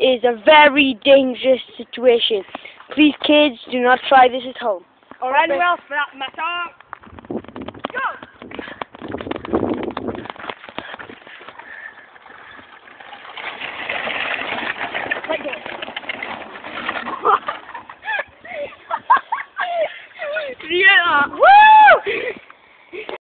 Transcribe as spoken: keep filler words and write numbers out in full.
is a very dangerous situation. Please, kids, do not try this at home. Or anywhere else for that matter. Go!